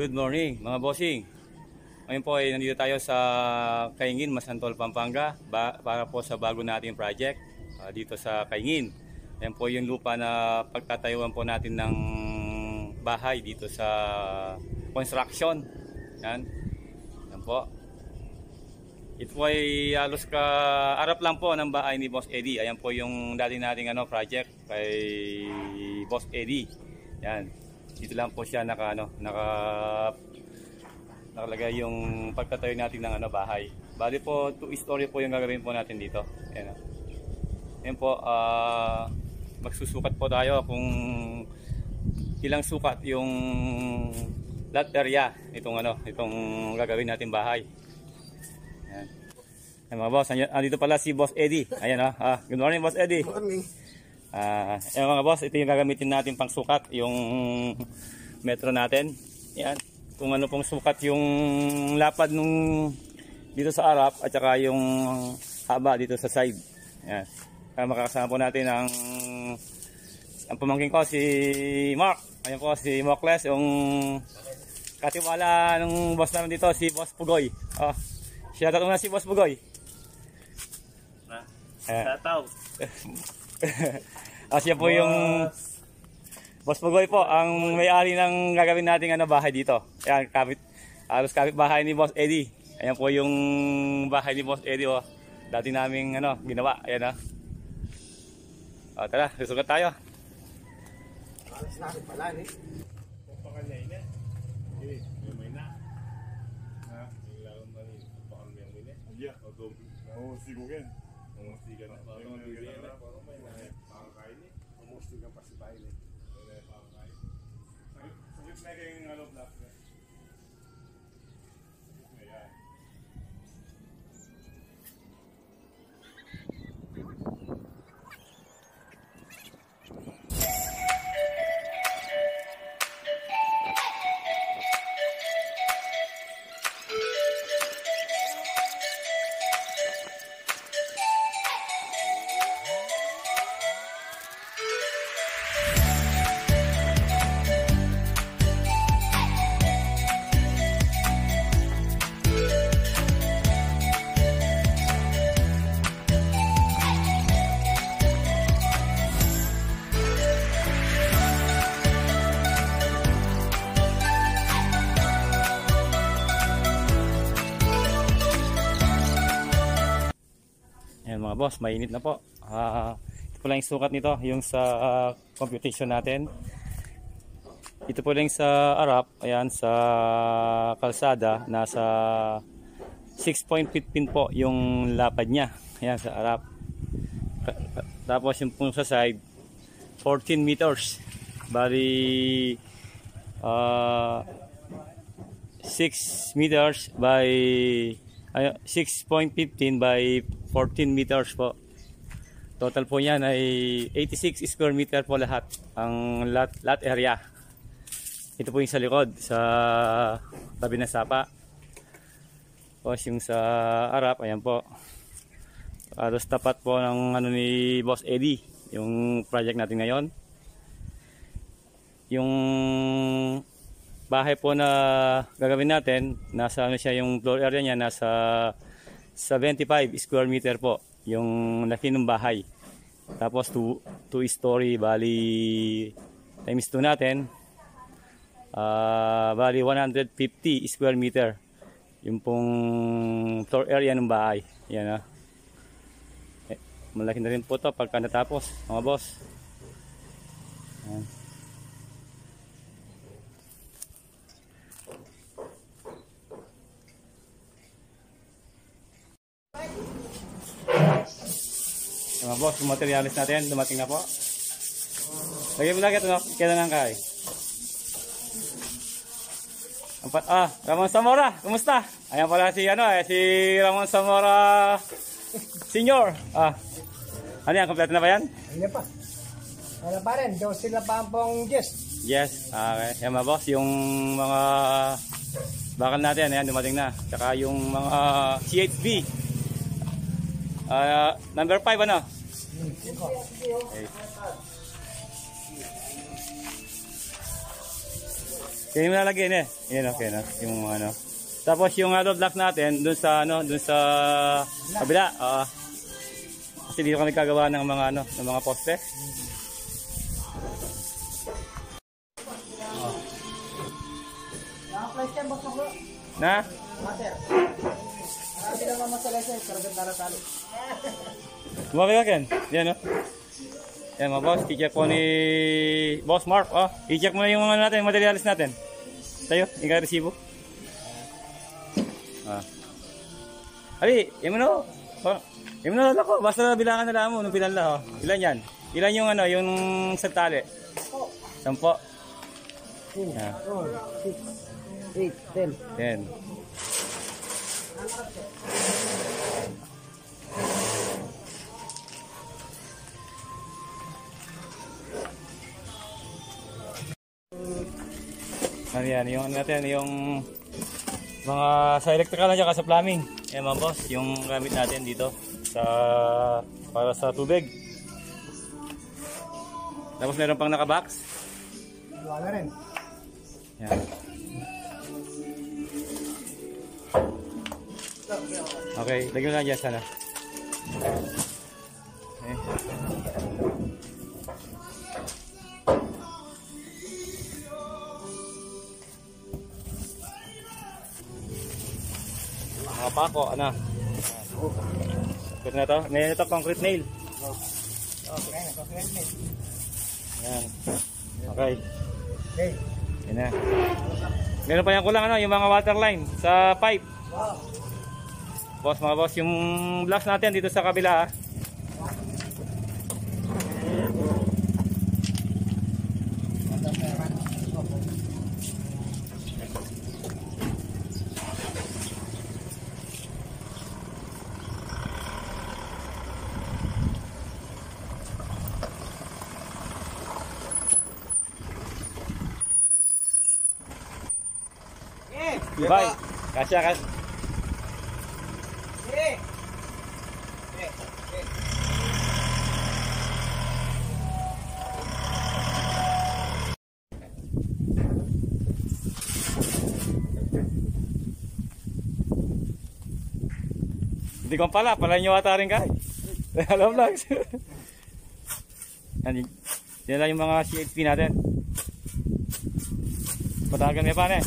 Good morning mga bossing. Ngayon po ay nandito tayo sa Kaingin, Masantol, Pampanga para po sa bago nating project dito sa Kaingin. Yan po yung lupa na pagtatayuan po natin ng bahay dito sa construction. Yan po. Ito po ay halos kaarap lang po ng bahay ni Boss Eddie. Ayan po yung dati nating project kay Boss Eddie. Yan. Dito lang po siya nakalagay yung pagtatayo natin ng bahay. Bali po 2-story po yung gagawin po natin dito. Ayan. Ayan po, magsusukat po tayo kung ilang sukat yung lot area itong gagawin natin bahay. Ayan. Ayan mga boss, andito pala si Boss Eddie. Ayan good morning Boss Eddie. Good morning. Ayan mga boss, ito yung gagamitin natin pang sukat, yung metro natin. Yan, kung ano pong sukat yung lapad nung dito sa harap at saka yung haba dito sa side. Yan, kaya makakasama po natin ang pamangkin ko si Mark. Ayan po si Mokles, yung katiwala ng boss namin dito, si Boss Pugoy. Siya tatong na si Boss Pugoy. Tataw. Siya po yung Boss Pugoy po, ang may-ari ng gagawin nating bahay dito. Ayan, halos kapit bahay ni Boss Eddie. Ayan po yung bahay ni Boss Eddie. Dati naming ginawa. Ayan tara, susukat tayo. Alas na rin pala ni. Pakanya ini. Ini may na. Ilang mali paano yung ini? Iya, atau sigogen. Sigan na pa. Pangkain ni. Sigan pa si Baile. Pangkain. Sakit na kayong black. Ayan mga boss, mainit na po. Ito po lang yung sukat nito, yung sa computation natin. Ito po lang sa harap, ayan, sa kalsada, nasa 6.15 po yung lapad niya. Ayan, sa harap. Tapos yung po sa side, 14 meters. Bali, 6 meters by 6.15 by 14 meters po. Total po yan ay 86 square meter po lahat ang lot area. Ito po yung sa likod, sa tabi ng sapa. Tapos yung sa harap, ayan po. Halos tapat po ng ni Boss Eddie, yung project natin ngayon. Yung bahay po na gagawin natin, nasa siya, yung floor area niya nasa 75 square meter po yung laki ng bahay. Tapos 2-story, bali times 2 natin, bali 150 square meter yung pong floor area ng bahay. Yan malaki na rin po to pagka natapos mga boss. Yan. Mga boss, yung materialis natin, dumating na po. Lagyan mo lang ito, kailangan kay. Ramon Zamora, kumusta? Ayan pala si Ramon Zamora Senior. Ano yan, kompleto na ba yan? Ano pa? Wala pa rin, daw sila pa ang guest. Yes, okay. Yan mga boss, yung mga bakal natin, ayan, dumating na. Tsaka yung mga CHB. Number 5 ano? Okay. Kaya yung lalagyan eh. Yan okay na. Yung ano. Tapos yung road block natin dun sa ano, dun sa kabila. Kasi dito kami kagawa ng mga ano, ng mga poste. Na? Bumabi ka Ken? Yan o. Yan mga boss, i-check po ni Boss Mark. I-check mo na yung mga natin, materialis natin. Tayo, ika-resibo. Ali, yung ano? Yung ano ako, basta bilangan na lang mo nung pinala. Ilan yan? Ilan yung ano, yung sa tali? 10. 10. 10. Ano yan, yung ano natin, yung mga sa electrical at sa plumbing. Yan mga boss, yung gamit natin dito sa para sa tubig. Tapos meron pang naka-box. Wala rin. Yan. Okay, lagyan mo na dyan sana. Okay. Mga pako, ano? Ito na to. May ito concrete nail. Yan. Okay. Okay. Yan na. Meron pa yan kulang ano, yung mga water line sa pipe. Boss, mga boss, yung blocks natin dito sa kabila. Bye. Kasya kan. Hindi ko pala nyo ata rin kahit. Alam lang. Yan lang yung mga CHP natin. Patagan may pa na eh.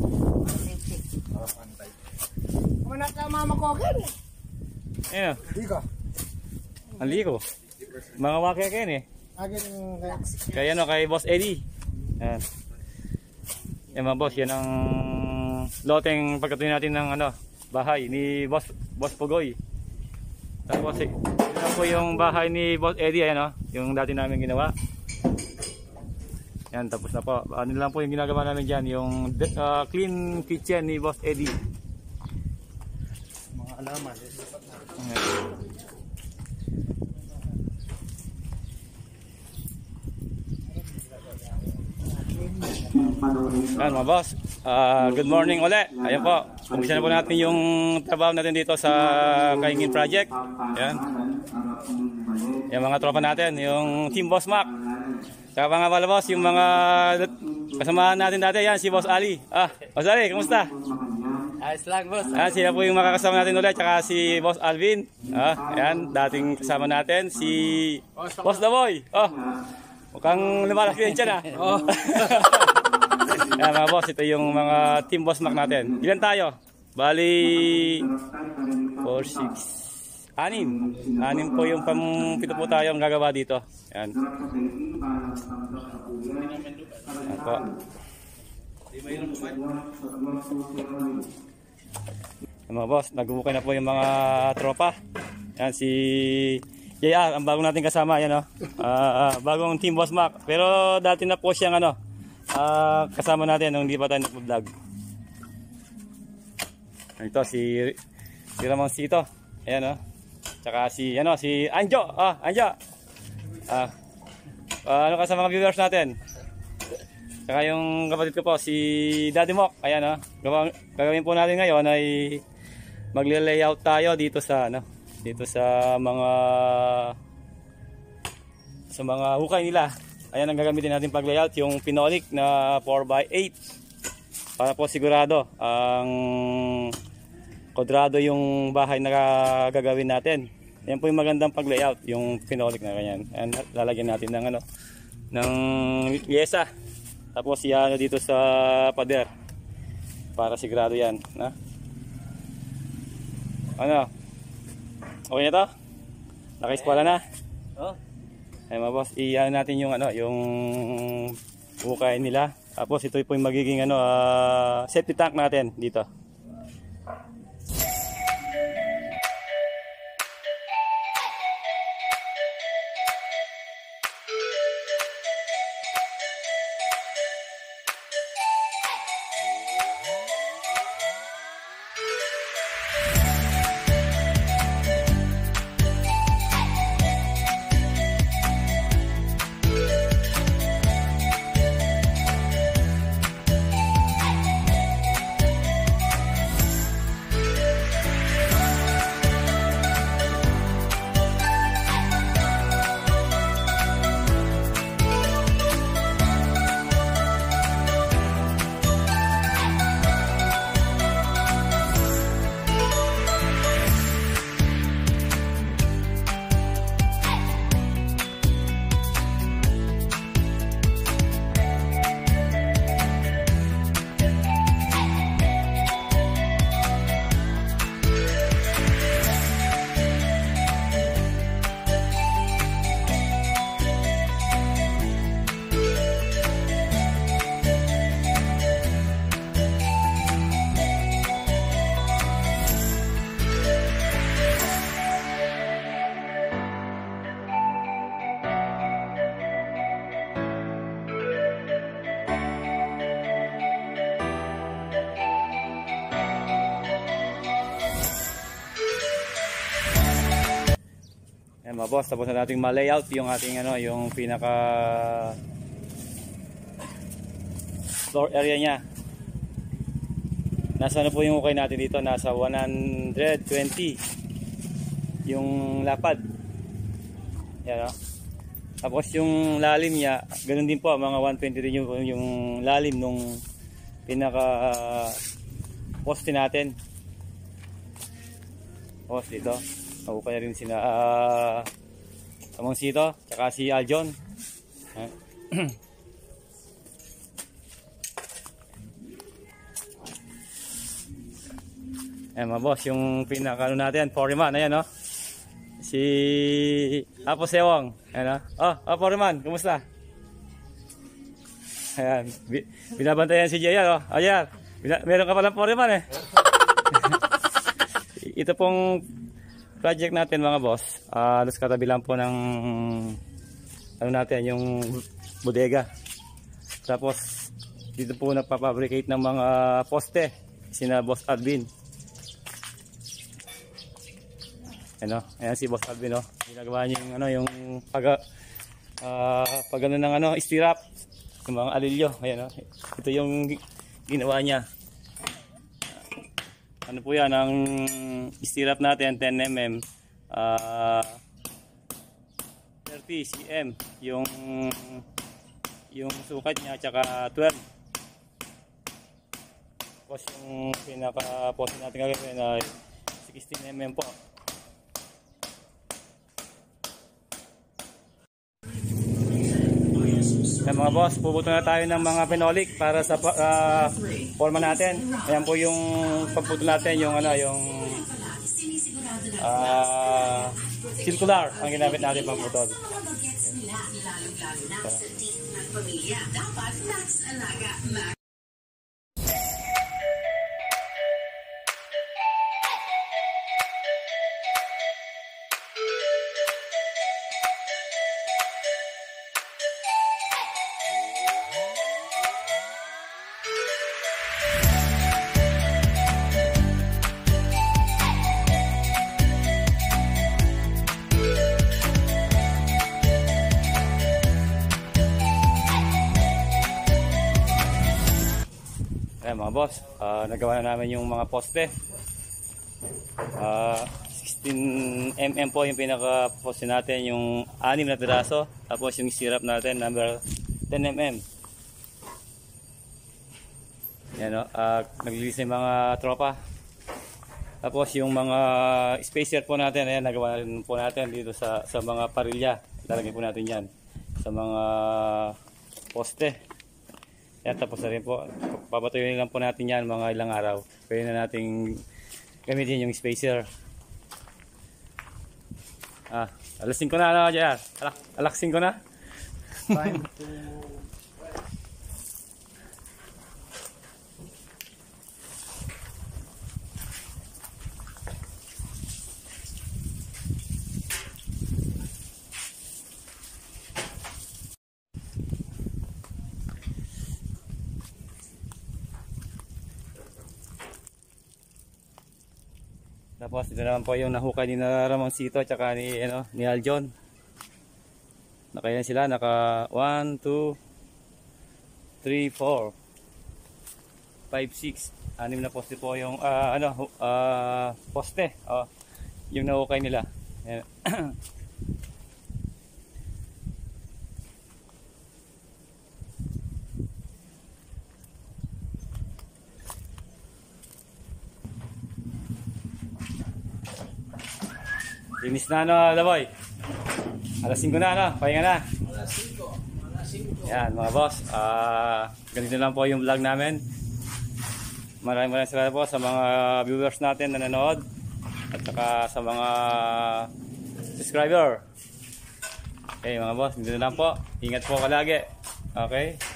Kumana ka mama ko ken. Ayun. Diko. Ang liko. Mga wakya kayo eh. Agin Kaya ano, kay Boss Eddie. Yan. Yan mga boss, yan ang loteng pagkatuloy natin ng ano, bahay ni Boss Pugoy. Tapos yan po yung bahay ni Boss Eddie, ayan o, yung dati namin ginawa. Yan, tapos na po. Ano lang po yung ginagawa namin dyan, yung clean kitchen ni Boss Eddie. mga alaman. Yan mga boss, good morning ulit. Ayan po, umpisa na po natin yung trabaho natin dito sa Kaingin Project. Yan. Yung mga tropa natin, yung Team Boss Mac. Saka mga boss, yung mga kasamahan natin dati, yan si Boss Ali. Boss Ali, kamusta? Ayos lang boss. Sila po yung makakasama natin ulit, saka si Boss Alvin. Yan, dating kasama natin, si Boss Daboy. Mukhang lumalaki din siya na. Yan mga boss, ito yung mga Team Boss Mac natin. Ilan tayo? Bali 4, 6, 6 po yung pito po tayo ang gagawa dito. Yan. Yan po. Yan mga boss, nagbubukay na po yung mga tropa. Yan si JR, ang bagong natin kasama, yan o. Bagong Team Boss Mac. Pero dati na po siyang ano, kasama natin nung hindi pa tayo nag-vlog. Ito si Ramon Sito. Ayan o. Tsaka si Anjo. Anjo. Ano ka sa mga viewers natin? Tsaka yung kapatid ko po, si Daddy Mock. Ayan o. Gagawin po natin ngayon ay magle-layout tayo dito sa dito sa mga hukay nila. Ayan ang gagamitin natin pag layout, yung Phenolic na 4x8. Para po sigurado ang kwadrado yung bahay na gagawin natin. Yan po yung magandang pag-layout, yung phenolic na ganyan. And lalagyan natin ng ng yesa. Tapos yan dito sa pader. Para sigurado yan, na. Ano? Okay na to? Naka-espala na? Oh. Ay mga boss, iyan natin yung yung ukay nila. Tapos ito po yung magiging safety tank natin dito. Ayan mga boss, tapos na natin ma-layout yung ating yung pinaka floor area nya. Nasa po yung ukay natin dito? Nasa 120 yung lapad. Ayan o. Tapos yung lalim nya, ganun din po, mga 120 din yung lalim nung pinaka poste natin. Tapos dito ukay na rin sina Among Sito tsaka si Aljon. Ayan mga boss, yung pinaka natin, foreman, ayan si Apo Sewong, ayan foreman, kumusta? Ayan, binabantayan si Jay, ayan, meron ka palang foreman Ito pong project natin mga boss, halos katabi lang po ng natin, yung bodega. Tapos dito po nagpapabricate ng mga poste sina Boss Alvin. Ayan si Boss Alvin, ginagawa niya yung pag ng stirrup, yung mga alilyo. Ayan, ito yung ginawa niya. Ano po yan, ang stirrup natin 10 mm, 30 cm yung sukat niya, tsaka 12. Tapos yung pinaka poste natin gagawin ay 16 mm po. Mga boss, pupunta na tayo ng mga phenolic para sa forma natin. Ayan po yung pagputo natin, yung circular ang ginamit natin pagputol. Ayan mga boss, nagawa na namin yung mga poste. 16 mm po yung pinaka poste natin, yung 6 na piraso. Tapos yung stirrup natin number 10 mm. Yan, no? Naglilis na yung mga tropa. Tapos yung mga spacer po natin, ayan, nagawa rin po natin dito sa mga parilya. Lalagyan po natin yan sa mga poste. Yan, tapos na rin po. Papatuloy lang po natin yan mga ilang araw. Pwede na nating gamitin yung spacer. Alas 5 na, ano, JR? Alas 5 na? 5 to... Tapos ito naman po yung nahukay ni Ramoncito at saka ni Aljon. Nakailan sila? Naka 1, 2, 3, 4, 5, 6. 6 na poste po yung poste. Yung nahukay nila. Ayan. Linis na, ano, Laboy? Alas 5 na, ano? Pahinga na. Alas 5. Yan, mga boss. Ganito lang po yung vlog namin. Maraming salamat po sa mga viewers natin na nanood. At saka sa mga subscriber. Okay, mga boss. Ganito lang po. Ingat po kalagi. Okay?